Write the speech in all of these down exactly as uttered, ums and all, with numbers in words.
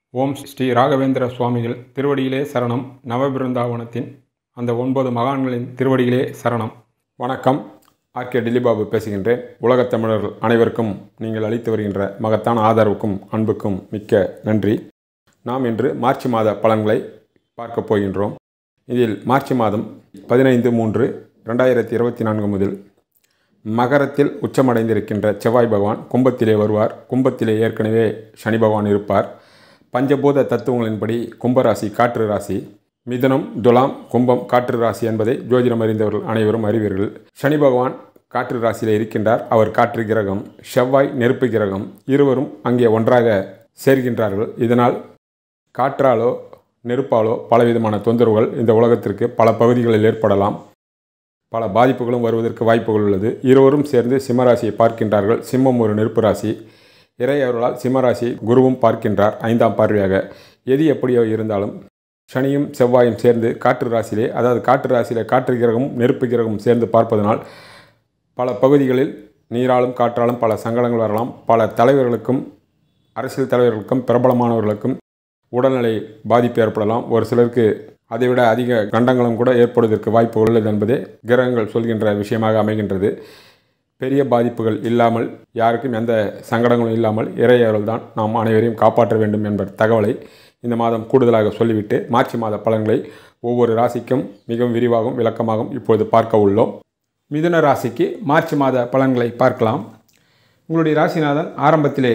ஓம் ஸ்ரீ ராகவேந்திர சுவாமிகள் திருவடியிலே சரணம். நவபிருந்தாவனத்தின் அந்த ஒன்பது மகான்களின் திருவடியிலே சரணம். வணக்கம். ஆர்கே டில்லிபாபு பேசுகின்றேன். உலகத் தமிழர்கள் அனைவருக்கும் நீங்கள் அளித்து வருகின்ற மகத்தான ஆதரவுக்கும் அன்புக்கும் மிக்க நன்றி. நாம் இன்று மார்ச் மாத பலன்களை பார்க்கப் போகின்றோம். இதில் மார்ச் மாதம் பதினைந்து மூன்று ரெண்டாயிரத்தி இருபத்தி நான்கு முதல் மகரத்தில் உச்சமடைந்திருக்கின்ற செவ்வாய் பகவான் கும்பத்திலே வருவார். கும்பத்திலே ஏற்கனவே சனி பகவான் இருப்பார். பஞ்சபூத தத்துவங்களின்படி கும்பராசி காற்று ராசி, மிதுனம், துலாம், கும்பம் காற்று ராசி என்பதை ஜோதிடம் அறிந்தவர்கள் அனைவரும் அறிவீர்கள். சனி பகவான் காற்று ராசியில் இருக்கின்றார். அவர் காற்று கிரகம், செவ்வாய் நெருப்பு கிரகம், இருவரும் அங்கே ஒன்றாக சேர்கின்றார்கள். இதனால் காற்றாலோ நெருப்பாலோ பலவிதமான தொந்தரவுகள் இந்த உலகத்திற்கு பல பகுதிகளில் ஏற்படலாம். பல பாதிப்புகளும் வருவதற்கு வாய்ப்புகள் உள்ளது. இருவரும் சேர்ந்து சிம்மராசியை பார்க்கின்றார்கள். சிம்மம் ஒரு நெருப்பு ராசி. இறையவர்களால் சிம்மராசி குருவும் பார்க்கின்றார் ஐந்தாம் பார்வையாக. எது எப்படியோ இருந்தாலும் சனியும் செவ்வாயும் சேர்ந்து காற்று ராசியிலே, அதாவது காற்று ராசியிலே காற்று கிரகமும் நெருப்பு கிரகமும் சேர்ந்து பார்ப்பதனால் பல பகுதிகளில் நீராலும் காற்றாலும் பல சங்கடங்கள் வரலாம். பல தலைவர்களுக்கும் அரசியல் தலைவர்களுக்கும் பிரபலமானவர்களுக்கும் உடல்நிலை பாதிப்பு ஏற்படலாம். ஒரு சிலருக்கு அதைவிட அதிக கண்டங்களும் கூட ஏற்படுவதற்கு வாய்ப்பு உள்ளது என்பதே கிரகங்கள் சொல்கின்ற விஷயமாக அமைகின்றது. பெரிய பாதிப்புகள் இல்லாமல், யாருக்கும் எந்த சங்கடங்களும் இல்லாமல் இறையவர்கள் தான் நாம் அனைவரையும் காப்பாற்ற வேண்டும் என்ற தகவலை இந்த மாதம் கூடுதலாக சொல்லிவிட்டு மார்ச் மாத பலன்களை ஒவ்வொரு ராசிக்கும் மிகவும் விரிவாகவும் விளக்கமாகவும் இப்பொழுது பார்க்க உள்ளோம். மிதுன ராசிக்கு மார்ச் மாத பலன்களை பார்க்கலாம். உங்களுடைய ராசிநாதன் ஆரம்பத்திலே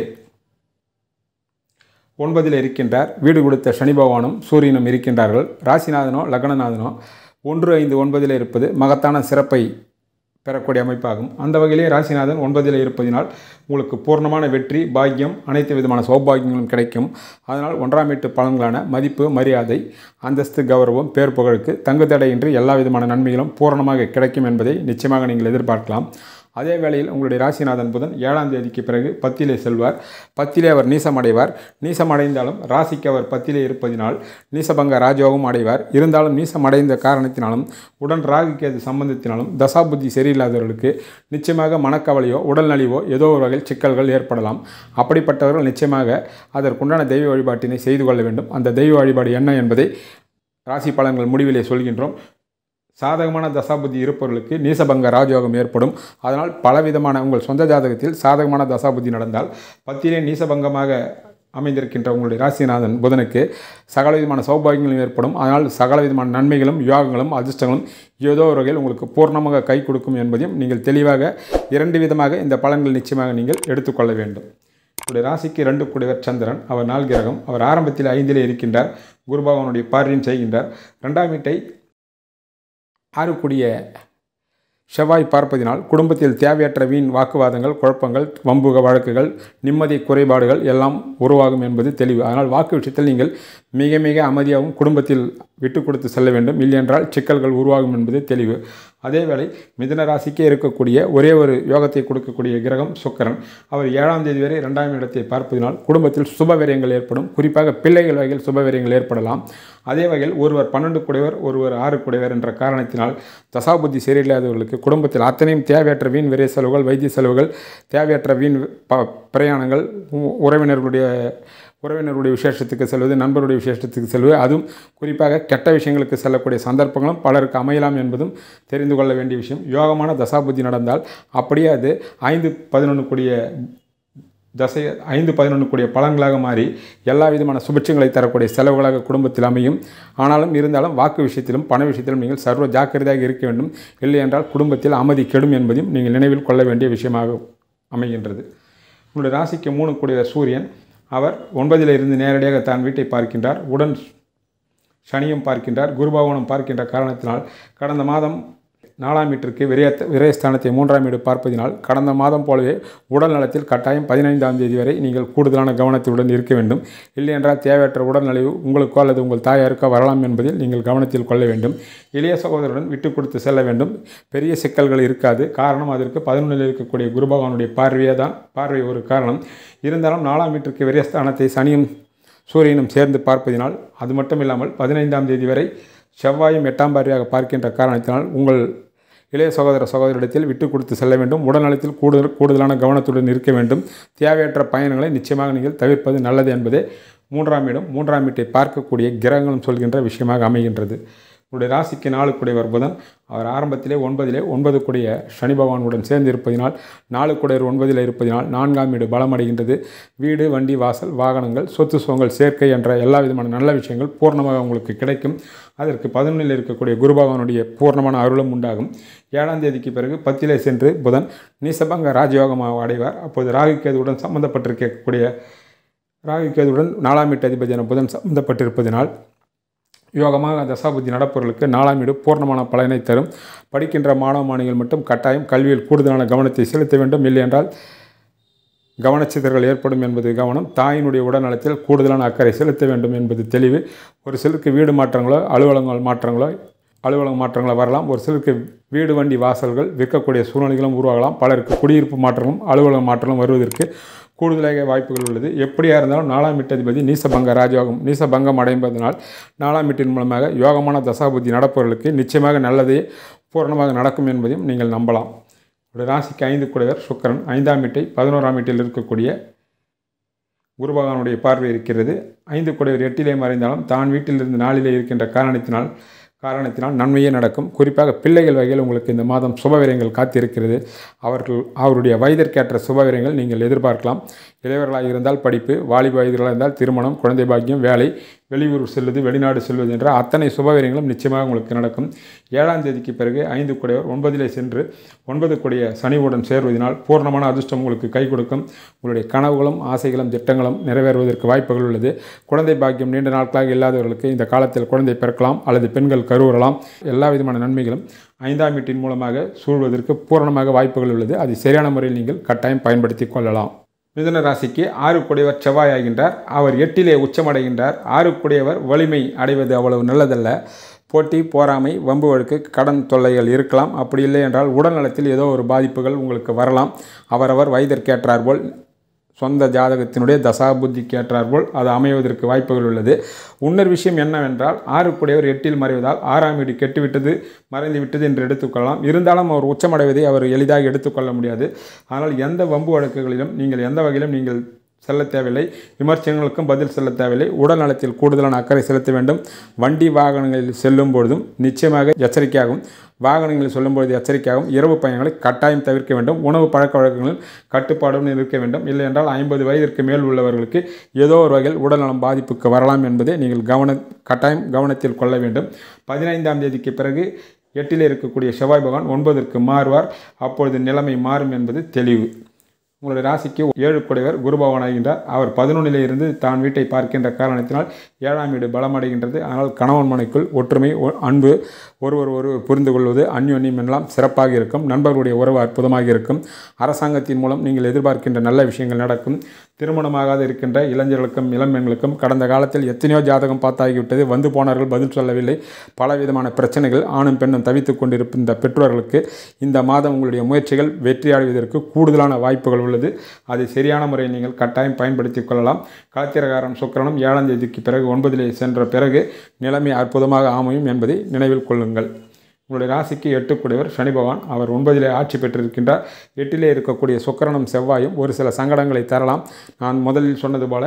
ஒன்பதில் இருக்கின்றார். வீடு கொடுத்த சனி பகவானும் சூரியனும் இருக்கின்றார்கள். ராசிநாதனோ லக்னநாதனோ ஒன்று ஐந்து ஒன்பதில் இருப்பது மகத்தான சிறப்பை பெறக்கூடிய அமைப்பாகும். அந்த வகையிலே ராசிநாதன் ஒன்பதில் இருப்பதினால் உங்களுக்கு பூர்ணமான வெற்றி, பாக்கியம், அனைத்து விதமான சௌபாகியங்களும் கிடைக்கும். அதனால் ஒன்றாம் வீட்டு பலன்களான மதிப்பு, மரியாதை, அந்தஸ்து, கௌரவம், பேர் புகழுக்கு தங்கு தடையின்றி எல்லா விதமான நன்மைகளும் பூரணமாக கிடைக்கும் என்பதை நிச்சயமாக நீங்கள் எதிர்பார்க்கலாம். அதே வேளையில் உங்களுடைய ராசிநாதன் புதன் ஏழாம் தேதிக்கு பிறகு பத்திலே செல்வார். பத்திலே அவர் நீசம் அடைவார். நீசம் அடைந்தாலும் ராசிக்கு அவர் பத்திலே இருப்பதினால் நீசபங்க ராஜயோகம் அடைவார். இருந்தாலும் நீசம் அடைந்த காரணத்தினாலும் உடன் ராகுக்கு அது சம்பந்தத்தினாலும் தசாபுத்தி சரியில்லாதவர்களுக்கு நிச்சயமாக மனக்கவலையோ உடல்நலிவோ ஏதோ ஒரு வகையில் சிக்கல்கள் ஏற்படலாம். அப்படிப்பட்டவர்கள் நிச்சயமாக அதற்குண்டான தெய்வ வழிபாட்டினை செய்து கொள்ள வேண்டும். அந்த தெய்வ வழிபாடு என்ன என்பதை ராசி பலன்கள் முடிவிலே சொல்கின்றோம். சாதகமான தசாபுத்தி இருப்பவர்களுக்கு நீசபங்க ராஜயோகம் ஏற்படும். அதனால் பலவிதமான உங்கள் சொந்த ஜாதகத்தில் சாதகமான தசாபுத்தி நடந்தால் பத்திலே நீசபங்கமாக அமைந்திருக்கின்ற உங்களுடைய ராசிநாதன் புதனுக்கு சகலவிதமான சௌபாகியங்களும் ஏற்படும். அதனால் சகலவிதமான நன்மைகளும் யோகங்களும் அதிர்ஷ்டங்களும் ஏதோ ஒரு வகையில் உங்களுக்கு பூர்ணமாக கை கொடுக்கும் என்பதையும் நீங்கள் தெளிவாக இரண்டு விதமாக இந்த பலன்கள் நிச்சயமாக நீங்கள் எடுத்துக்கொள்ள வேண்டும். உங்களுடைய ராசிக்கு ரெண்டு கூடியவர் சந்திரன். அவர் நாள் கிரகம். அவர் ஆரம்பத்தில் ஐந்திலே இருக்கின்றார். குரு பகவானுடைய பார்வையும் செய்கின்றார். ரெண்டாம் வீட்டை ஆறுக்கூடிய செவ்வாய் பார்ப்பதினால் குடும்பத்தில் தேவையற்ற வீண் வாக்குவாதங்கள், குழப்பங்கள், வம்புக வழக்குகள், நிம்மதி குறைபாடுகள் எல்லாம் உருவாகும் என்பது தெளிவு. அதனால் வாக்கு விஷயத்தில் நீங்கள் மிக மிக அமைதியாகவும் குடும்பத்தில் விட்டு கொடுத்து செல்ல வேண்டும். இல்லையென்றால் சிக்கல்கள் உருவாகும் என்பது தெளிவு. அதேவேளை மிதுன ராசிக்கே இருக்கக்கூடிய ஒரே ஒரு யோகத்தை கொடுக்கக்கூடிய கிரகம் சுக்கிரன். அவர் ஏழாம் தேதி வரை இரண்டாம் இடத்தை பார்ப்பதினால் குடும்பத்தில் சுபவிரயங்கள் ஏற்படும். குறிப்பாக பிள்ளைகள் வகையில் சுபவிரயங்கள் ஏற்படலாம். அதே வகையில் ஒருவர் பன்னெண்டு குடைவர், ஒருவர் ஆறு குடைவர் என்ற காரணத்தினால் தசாபுத்தி சரியில்லாதவர்களுக்கு குடும்பத்தில் அத்தனையும் தேவையற்ற வீண் விரை செலவுகள், வைத்திய செலவுகள், தேவையற்ற வீண் ப பிரயாணங்கள், உறவினர்களுடைய உறவினருடைய விசேஷத்துக்கு செல்வது, நண்பருடைய விசேஷத்துக்கு செல்வது, அதுவும் குறிப்பாக கெட்ட விஷயங்களுக்கு செல்லக்கூடிய சந்தர்ப்பங்களும் பலருக்கு அமையலாம் என்பதும் தெரிந்து கொள்ள வேண்டிய விஷயம். யோகமான தசாபுத்தி நடந்தால் அப்படியே அது ஐந்து பதினொன்று கூடிய தசை ஐந்து பதினொன்று கூடிய பலன்களாக மாறி எல்லா விதமான சுபிட்சங்களை தரக்கூடிய செலவுகளாக குடும்பத்தில் அமையும். ஆனாலும் இருந்தாலும் வாக்கு விஷயத்திலும் பண விஷயத்திலும் நீங்கள் சர்வ ஜாக்கிரதையாக இருக்க வேண்டும். இல்லை என்றால் குடும்பத்தில் அமைதி கெடும் என்பதையும் நீங்கள் நினைவில் கொள்ள வேண்டிய விஷயமாக அமைகின்றது. உங்களுடைய ராசிக்கு மூணு கூடிய சூரியன். அவர் ஒன்பதில் இருந்து நேரடியாக தான் வீட்டை பார்க்கின்றார். உடன் சனியும் பார்க்கின்றார். குருபகவானும் பார்க்கின்ற காரணத்தினால் கடந்த மாதம் நாலாம் வீட்டிற்கு விரய விரயஸ்தானத்தை மூன்றாம் வீடு பார்ப்பதினால் கடந்த மாதம் போலவே உடல் நலத்தில் கட்டாயம் பதினைந்தாம் தேதி வரை நீங்கள் கூடுதலான கவனத்துடன் இருக்க வேண்டும். இல்லை என்றால் தேவையற்ற உடல்நலிவு உங்களுக்கோ அல்லது உங்கள் தாயாருக்கோ வரலாம் என்பதில் நீங்கள் கவனத்தில் கொள்ள வேண்டும். இளைய சகோதரருடன் விட்டு கொடுத்து செல்ல வேண்டும். பெரிய சிக்கல்கள் இருக்காது. காரணம் அதற்கு பதினொன்றில் இருக்கக்கூடிய குரு பகவானுடைய பார்வையே தான் பார்வை ஒரு காரணம். இருந்தாலும் நாலாம் வீட்டிற்கு விரயஸ்தானத்தை சனியும் சூரியனும் சேர்ந்து பார்ப்பதினால் அது மட்டும் இல்லாமல் பதினைந்தாம் தேதி வரை செவ்வாயும் எட்டாம் பார்வையாக பார்க்கின்ற காரணத்தினால் உங்கள் இளைய சகோதர சகோதரிடத்தில் விட்டு கொடுத்து செல்ல வேண்டும். உடல்நலத்தில் கூடுதல் கூடுதலான கவனத்துடன் இருக்க வேண்டும். தேவையற்ற பயணங்களை நிச்சயமாக நீங்கள் தவிர்ப்பது நல்லது என்பதே மூன்றாம் இடம் மூன்றாம் வீட்டை பார்க்கக்கூடிய கிரகங்களும் சொல்கின்ற விஷயமாக அமைகின்றது. உங்களுடைய ராசிக்கு நாலு கூடையவர் புதன். அவர் ஆரம்பத்திலே ஒன்பதிலே ஒன்பது கூடிய சனி பகவானுடன் சேர்ந்து இருப்பதினால், நாலு கூடையர் ஒன்பதில் இருப்பதினால் நான்காம் வீடு பலமடைகின்றது. வீடு, வண்டி, வாசல், வாகனங்கள், சொத்து சுகங்கள், சேர்க்கை என்ற எல்லா விதமான நல்ல விஷயங்கள் பூர்ணமாக உங்களுக்கு கிடைக்கும். அதற்கு பதினொன்றில் இருக்கக்கூடிய குரு பகவானுடைய பூர்ணமான அருளும் உண்டாகும். ஏழாம் தேதிக்கு பிறகு பத்திலே சென்று புதன் நீசபங்க ராஜயோகமாக அடைவார். அப்போது ராகுகேதுவுடன் சம்பந்தப்பட்டிருக்கக்கூடிய ராகுகேதுவுடன் நாலாம் வீட்டு அதிபதியான புதன் சம்பந்தப்பட்டிருப்பதினால் யோகமாக தசாபுத்தி நடப்பவர்களுக்கு நாலாம் வீடு பூர்ணமான பலனை தரும். படிக்கின்ற மாணவ மாணவிகள் மட்டும் கட்டாயம் கல்வியில் கூடுதலான கவனத்தை செலுத்த வேண்டும். இல்லை என்றால் கவனச்சிதறல் ஏற்படும் என்பது கவனம். தாயினுடைய உடல்நலத்தில் கூடுதலான அக்கறை செலுத்த வேண்டும் என்பது தெளிவு. ஒரு சிலருக்கு வீடு மாற்றங்களோ அலுவலகங்கள் மாற்றங்களோ அலுவலக மாற்றங்களோ வரலாம். ஒரு சிலருக்கு வீடு, வண்டி, வாசல்கள் விற்கக்கூடிய சூழ்நிலைகளும் உருவாகலாம். பலருக்கு குடியிருப்பு மாற்றங்களும் அலுவலக மாற்றங்களும் வருவதற்கு கூடுதலாக வாய்ப்புகள் உள்ளது. எப்படியா இருந்தாலும் நாலாம் வீட்டதிபதி நீசபங்க ராஜயோகம் நீசபங்கம் அடைவதனால் நாலாம் வீட்டின் மூலமாக யோகமான தசாபுத்தி நடப்பவர்களுக்கு நிச்சயமாக நல்லதே பூரணமாக நடக்கும் என்பதையும் நீங்கள் நம்பலாம். ஒரு ராசிக்கு ஐந்து கூடையவர் சுக்கிரன். ஐந்தாம் வீட்டை பதினோராம் வீட்டில் இருக்கக்கூடிய குரு பகவானுடைய பார்வை இருக்கிறது. ஐந்து கூடையவர் எட்டிலே மறைந்தாலும் தான் வீட்டிலிருந்து நாளிலே இருக்கின்ற காரணத்தினால் காரணத்தினால் நன்மையே நடக்கும். குறிப்பாக பிள்ளைகள் வகையில் உங்களுக்கு இந்த மாதம் சுபவிரயங்கள் காத்திருக்கிறது. அவர்கள் அவருடைய வயதிற்கேற்ற சுபவிரயங்கள் நீங்கள் எதிர்பார்க்கலாம். இளையவர்களாக இருந்தால் படிப்பு, வாலிப வயதுகளாக இருந்தால் திருமணம், குழந்தை பாக்கியம், வேலை, வெளியூர் செல்வது, வெளிநாடு செல்வது என்ற அத்தனை சுபவிரயங்களும் நிச்சயமாக உங்களுக்கு நடக்கும். ஏழாம் தேதிக்கு பிறகு ஐந்து கூடையவர் ஒன்பதிலே சென்று ஒன்பது கூடிய சனியுடன் சேர்வதனால் பூர்ணமான அதிர்ஷ்டம் உங்களுக்கு கை கொடுக்கும். உங்களுடைய கனவுகளும் ஆசைகளும் திட்டங்களும் நிறைவேறுவதற்கு வாய்ப்புகள் உள்ளது. குழந்தை பாக்கியம் நீண்ட நாட்களாக இல்லாதவர்களுக்கு இந்த காலத்தில் குழந்தை பிறக்கலாம் அல்லது பெண்கள் கருவுறலாம். எல்லா விதமான நன்மைகளும் ஐந்தாம் வீட்டின் மூலமாக சூழ்வதற்கு பூரணமாக வாய்ப்புகள் உள்ளது. அதை சரியான முறையில் நீங்கள் கட்டாயம் பயன்படுத்தி கொள்ளலாம். மிதுன ராசிக்கு ஆறு கூடையவர் செவ்வாய் ஆகின்றார். அவர் எட்டிலே உச்சமடைகின்றார். ஆறு கூடையவர் வலிமை அடைவது அவ்வளவு நல்லதல்ல. போட்டி, போராமை, வம்பு வழக்கு, கடன் தொல்லைகள் இருக்கலாம். அப்படி இல்லை என்றால் உடல்நலத்தில் ஏதோ ஒரு பாதிப்புகள் உங்களுக்கு வரலாம். அவரவர் வயதிற்கேற்றார் போல் சொந்த ஜாதகத்தினுடைய தசாபுத்திக்கு ஏற்றாற்போல் அது அமைவதற்கு வாய்ப்புகள் உள்ளது. இன்னொரு விஷயம் என்னவென்றால் ஆறு கூடையவர் எட்டில் மறைவதால் ஆறாம் வீடு கெட்டுவிட்டது, மறைந்து விட்டது என்று எடுத்துக்கொள்ளலாம். இருந்தாலும் அவர் உச்சமடைவதை அவர் எளிதாக எடுத்துக்கொள்ள முடியாது. ஆனால் எந்த வம்பு வழக்குகளிலும் நீங்கள் எந்த வகையிலும் நீங்கள் செல்ல தேவையில்லை. விமர்சனங்களுக்கும் பதில் செல்ல தேவையில்லை. உடல் நலத்தில் கூடுதலான அக்கறை செலுத்த வேண்டும். வண்டி வாகனங்களில் செல்லும் பொழுதும் நிச்சயமாக எச்சரிக்கையாகும். வாகனங்களில் சொல்லும்பொழுது எச்சரிக்கையாகும். இரவு பயணங்களை கட்டாயம் தவிர்க்க வேண்டும். உணவு பழக்க வழக்கங்களில் கட்டுப்பாடுடன் இருக்க வேண்டும். இல்லை என்றால் ஐம்பது வயதிற்கு மேல் உள்ளவர்களுக்கு ஏதோ ஒரு வகையில் உடல்நலம் பாதிப்புக்கு வரலாம் என்பதை நீங்கள் கவன கட்டாயம் கவனத்தில் கொள்ள வேண்டும். பதினைந்தாம் தேதிக்கு பிறகு எட்டில் இருக்கக்கூடிய செவ்வாய் பகவான் ஒன்பதற்கு மாறுவார். அப்பொழுது நிலைமை மாறும் என்பது தெளிவு. உங்களுடைய ராசிக்கு ஏழு கூடையவர் குரு பகவான் ஆகின்றார். அவர் பதினொன்றிலே இருந்து தான் வீட்டை பார்க்கின்ற காரணத்தினால் ஏழாம் வீடு பலமடைகின்றது. ஆனால் கணவன் மனைக்குள் ஒற்றுமை, அன்பு, ஒருவர் ஒருவர் புரிந்து கொள்வது, அந்யோன்யம் எல்லாம் சிறப்பாக இருக்கும். நண்பர்களுடைய உறவு அற்புதமாக இருக்கும். அரசாங்கத்தின் மூலம் நீங்கள் எதிர்பார்க்கின்ற நல்ல விஷயங்கள் நடக்கும். திருமணமாகாத இருக்கின்ற இளைஞர்களுக்கும் இளம்பெண்களுக்கும் கடந்த காலத்தில் எத்தனையோ ஜாதகம் பார்த்தாகிவிட்டது, வந்து போனார்கள் பதில் சொல்லவில்லை, பலவிதமான பிரச்சனைகள் ஆணும் பெண்ணும் தவித்துக் கொண்டிருக்கின்ற பெற்றோர்களுக்கு இந்த மாதம் உங்களுடைய முயற்சிகள் வெற்றி அடைவதற்கு கூடுதலான வாய்ப்புகள் உள்ளது. அதை சரியான முறையில் நீங்கள் கட்டாயம் பயன்படுத்திக் கொள்ளலாம். களத்திரகாரன் சுக்கிரனும் ஏழாம் தேதிக்கு பிறகு ஒன்பதிலே சென்ற பிறகு நிலைமை அற்புதமாக அமையும் என்பதை நினைவில் கொள்ளுங்கள். உங்களுடைய ராசிக்கு எட்டு கூடையவர் சனி பகவான். அவர் ஒன்பதிலே ஆட்சி பெற்றிருக்கின்றார். எட்டிலே இருக்கக்கூடிய சுக்கிரனும் செவ்வாயும் ஒரு சில சங்கடங்களை தரலாம். நான் முதலில் சொன்னது போல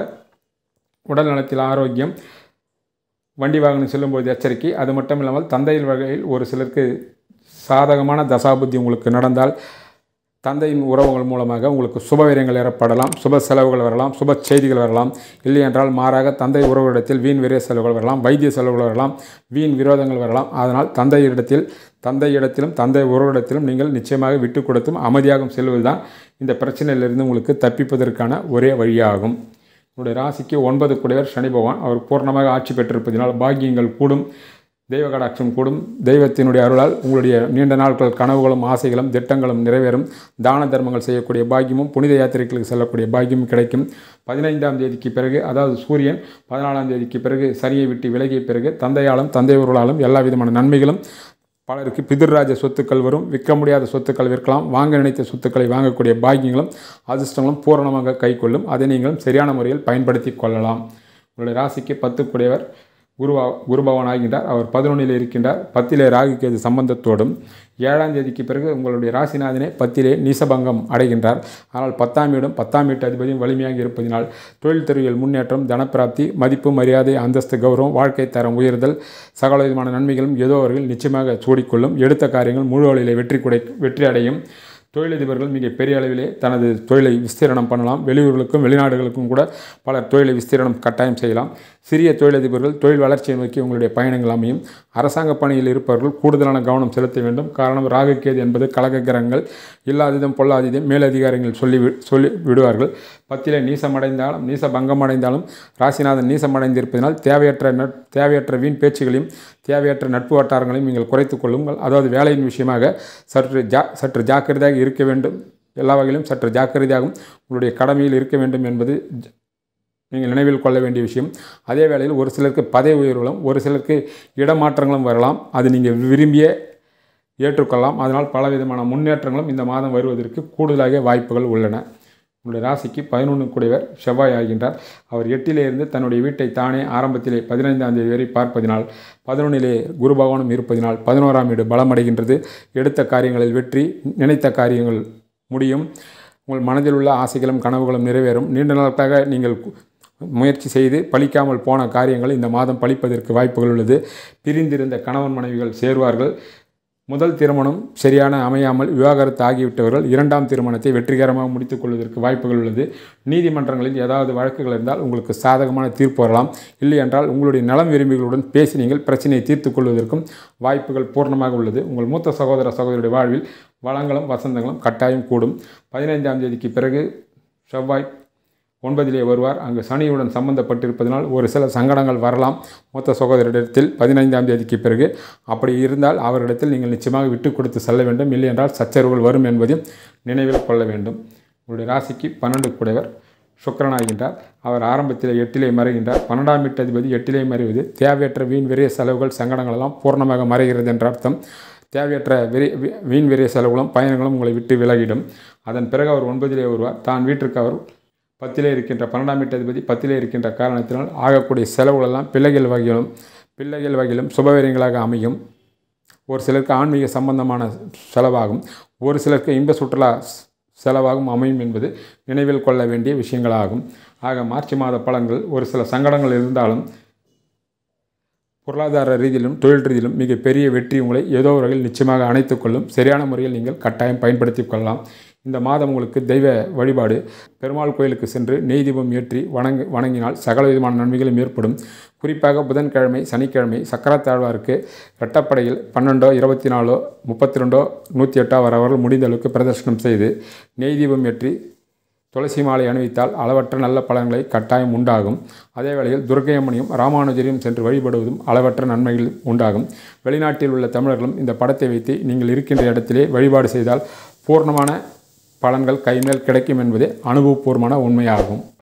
உடல் நலத்தில் ஆரோக்கியம், வண்டி வாகனம் செல்லும்போது எச்சரிக்கை. அது மட்டும் இல்லாமல் தந்தையின் வகையில் ஒரு சிலருக்கு சாதகமான தசாபுத்தி உங்களுக்கு நடந்தால் தந்தையின் உறவுகள் மூலமாக உங்களுக்கு சுபவீரியங்கள் ஏற்படலாம், சுப செலவுகள் வரலாம், சுப செய்திகள் வரலாம். இல்லை என்றால் மாறாக தந்தை உறவுகளிடத்தில் வீண் விரைய செலவுகள் வரலாம், வைத்திய செலவுகள் வரலாம், வீண் விரோதங்கள் வரலாம். அதனால் தந்தையிடத்தில் தந்தை இடத்திலும் தந்தை உறவிடத்திலும் நீங்கள் நிச்சயமாக விட்டு கொடுத்தும் அமைதியாகவும் செல்வதுதான் இந்த பிரச்சனையிலிருந்து உங்களுக்கு தப்பிப்பதற்கான ஒரே வழியாகும். உங்களுடைய ராசிக்கு ஒன்பது கூடையவர் சனி பகவான். அவர் பூர்ணமாக ஆட்சி பெற்றிருப்பதினால் பாக்கியங்கள் கூடும், தெய்வ கடாட்சம் கூடும். தெய்வத்தினுடைய அருளால் உங்களுடைய நீண்ட நாட்கள் கனவுகளும் ஆசைகளும் திட்டங்களும் நிறைவேறும். தான தர்மங்கள் செய்யக்கூடிய பாக்கியமும் புனித யாத்திரைகளுக்கு செல்லக்கூடிய பாக்கியமும் கிடைக்கும். பதினைந்தாம் தேதிக்கு பிறகு, அதாவது சூரியன் பதினாலாம் தேதிக்கு பிறகு சனியை விட்டு விலகிய பிறகு தந்தையாலும் தந்தை உருளாலும் எல்லா விதமான நன்மைகளும், பலருக்கு பிதிர்ராஜ சொத்துக்கள் வரும், விற்க முடியாத சொத்துக்கள் விற்கலாம், வாங்க நினைத்த சொத்துக்களை வாங்கக்கூடிய பாக்கியங்களும் அதிர்ஷ்டங்களும் பூரணமாக கைக்கொள்ளும். அதை நீங்களும் சரியான முறையில் பயன்படுத்தி கொள்ளலாம். உங்களுடைய ராசிக்கு பத்து கூடையவர் குருவா குருபவன் ஆகின்றார். அவர் பதினொன்றில் இருக்கின்றார். பத்திலே ராகு கேது சம்பந்தத்தோடும் ஏழாம் தேதிக்கு பிறகு உங்களுடைய ராசிநாதனே பத்திலே நீசபங்கம் அடைகின்றார். ஆனால் பத்தாம் வீடும் பத்தாம் வீட்டு அதிபதியும் வலிமையாக இருப்பதினால் தொழில் துறையில் முன்னேற்றம், தனப்பிராப்தி, மதிப்பு, மரியாதை, அந்தஸ்து, கௌரவம், வாழ்க்கை தரம் உயர்தல், சகல விதமான நன்மைகளும் ஏதோ அவர்கள் நிச்சயமாக சூடிக்கொள்ளும். எடுத்த காரியங்கள் முழு அளவிலே வெற்றி குடை வெற்றி அடையும். தொழிலதிபர்கள் மிக பெரிய அளவிலே தனது தொழிலை விஸ்தீரணம் பண்ணலாம். வெளியூர்களுக்கும் வெளிநாடுகளுக்கும் கூட பலர் தொழிலை விஸ்தீரணம் கட்டாயம் செய்யலாம். சிறிய தொழிலதிபர்கள் தொழில் வளர்ச்சியை நோக்கி உங்களுடைய பயணங்கள் அமையும். அரசாங்க பணியில் இருப்பவர்கள் கூடுதலான கவனம் செலுத்த வேண்டும். காரணம் ராகு கேது என்பது கலக கிரகங்கள். இல்லாததும் பொல்லாததும் மேலதிகாரிகள் சொல்லி சொல்லி விடுவார்கள். பத்திலே நீசமடைந்தாலும் நீச பங்கமடைந்தாலும் ராசிநாதன் நீசமடைந்திருப்பதனால் தேவையற்ற நட் தேவையற்ற வீண் பேச்சுகளையும் தேவையற்ற நட்பு வட்டாரங்களையும் நீங்கள் குறைத்து கொள்ளுங்கள். அதாவது வேலையின் விஷயமாக சற்று ஜா சற்று ஜாக்கிரதையாக இருக்க வேண்டும். எல்லா வகையிலும் சற்று ஜாக்கிரதையாகவும் உங்களுடைய கடமையில் இருக்க வேண்டும் என்பது நீங்கள் நினைவில் கொள்ள வேண்டிய விஷயம். அதே வேளையில் ஒரு சிலருக்கு பதவி உயர்வுகளும் ஒரு சிலருக்கு இடமாற்றங்களும் வரலாம். அது நீங்கள் விரும்பிய ஏற்றுக்கொள்ளலாம். அதனால் பலவிதமான முன்னேற்றங்களும் இந்த மாதம் வருவதற்கு கூடுதலாக வாய்ப்புகள் உள்ளன. உங்களுடைய ராசிக்கு பதினொன்று கூடியவர் செவ்வாய் ஆகின்றார். அவர் எட்டிலே இருந்து தன்னுடைய வீட்டை தானே ஆரம்பத்திலே பதினைந்தாம் தேதி வரை பார்ப்பதினால் பதினொன்றிலே குரு பகவானும் இருப்பதினால் பதினோராம் வீடு பலமடைகின்றது. எடுத்த காரியங்களில் வெற்றி, நினைத்த காரியங்கள் முடியும். உங்கள் மனதில் உள்ள ஆசைகளும் கனவுகளும் நிறைவேறும். நீண்ட நாட்களாக நீங்கள் முயற்சி செய்து பலிக்காமல் போன காரியங்கள் இந்த மாதம் பலிப்பதற்கு வாய்ப்புகள் உள்ளது. பிரிந்திருந்த கணவன் மனைவிகள் சேருவார்கள். முதல் திருமணம் சரியான அமையாமல் விவாகரத்து ஆகிவிட்டவர்கள் இரண்டாம் திருமணத்தை வெற்றிகரமாக முடித்துக் கொள்வதற்கு வாய்ப்புகள் உள்ளது. நீதிமன்றங்களில் ஏதாவது வழக்குகள் இருந்தால் உங்களுக்கு சாதகமான தீர்ப்பு வரலாம். இல்லை என்றால் உங்களுடைய நலம் விரும்பிகளுடன் பேசி நீங்கள் பிரச்சனையை தீர்த்து கொள்வதற்கும் வாய்ப்புகள் பூர்ணமாக உள்ளது. உங்கள் மூத்த சகோதர சகோதரியுடைய வாழ்வில் வளங்களும் வசந்தங்களும் கட்டாயம் கூடும். பதினைந்தாம் தேதிக்கு பிறகு செவ்வாய் ஒன்பதிலே வருவார். அங்கு சனியுடன் சம்பந்தப்பட்டிருப்பதனால் ஒரு சில சங்கடங்கள் வரலாம் மூத்த சகோதரிடத்தில் பதினைந்தாம் தேதிக்கு பிறகு. அப்படி இருந்தால் அவரிடத்தில் நீங்கள் நிச்சயமாக விட்டு கொடுத்து செல்ல வேண்டும். இல்லை என்றால் சச்சரவுகள் வரும் என்பதையும் நினைவில் கொள்ள வேண்டும். உங்களுடைய ராசிக்கு பன்னெண்டு கூடையவர் சுக்கிரனாகின்றார். அவர் ஆரம்பத்தில் எட்டிலே மறைகின்றார். பன்னெண்டாம் வீட்டு அதிபதி எட்டிலே மறைவது தேவையற்ற வீண் விரைய செலவுகள் சங்கடங்கள் எல்லாம் பூர்ணமாக மறைகிறது என்ற அர்த்தம். தேவையற்ற விரை வீண் விரைய செலவுகளும் பயணங்களும் உங்களை விட்டு விலகிடும். அதன் பிறகு அவர் ஒன்பதிலே வருவார். தான் வீட்டிற்கு அவர் பத்திலே இருக்கின்ற பன்னெண்டாம் வீட்டு அதிபதி பத்திலே இருக்கின்ற காரணத்தினால் ஆகக்கூடிய செலவுகளெல்லாம் பிள்ளைகள் வகையிலும் பிள்ளைகள் வகையிலும் சுபவீரியங்களாக அமையும். ஒரு சிலருக்கு ஆன்மீக சம்பந்தமான செலவாகும், ஒரு சிலருக்கு இன்ப சுற்றுலா செலவாகும் அமையும் என்பது நினைவில் கொள்ள வேண்டிய விஷயங்களாகும். ஆக மார்ச் மாத பலன்கள் ஒரு சில சங்கடங்கள் இருந்தாலும் பொருளாதார ரீதியிலும் தொழில் ரீதியிலும் மிக பெரிய வெற்றி உங்களை ஏதோ ஒரு வகையில் நிச்சயமாக அணைத்துக் கொள்ளும். சரியான முறையில் நீங்கள் கட்டாயம் பயன்படுத்தி கொள்ளலாம். இந்த மாதம் உங்களுக்கு தெய்வ வழிபாடு, பெருமாள் கோயிலுக்கு சென்று நெய் தீபம் ஏற்றி வணங்க வணங்கினால் சகல விதமான நன்மைகளும் ஏற்படும். குறிப்பாக புதன்கிழமை, சனிக்கிழமை சக்கரத்தாழ்வாருக்கு இரட்டப்படையில் பன்னெண்டோ இருபத்தி நாலோ முப்பத்தி ரெண்டோ நூற்றி எட்டோ வரவர்கள் முடிந்த அளவுக்கு பிரதர்ஷனம் செய்து நெய் தீபம் ஏற்றி துளசி மாலை அணிவித்தால் அளவற்ற நல்ல பலன்களை கட்டாயம் உண்டாகும். அதே வேளையில் துர்க்கை அம்மனையும் ராமானுஜரையும் சென்று வழிபடுவதும் அளவற்ற நன்மைகள் உண்டாகும். வெளிநாட்டில் உள்ள தமிழர்களும் இந்த படத்தை வைத்து நீங்கள் இருக்கின்ற இடத்திலே வழிபாடு செய்தால் பூர்ணமான பலன்கள் கைமேல் கிடைக்கும் என்பதே அனுபவபூர்வமான உண்மையாகும்.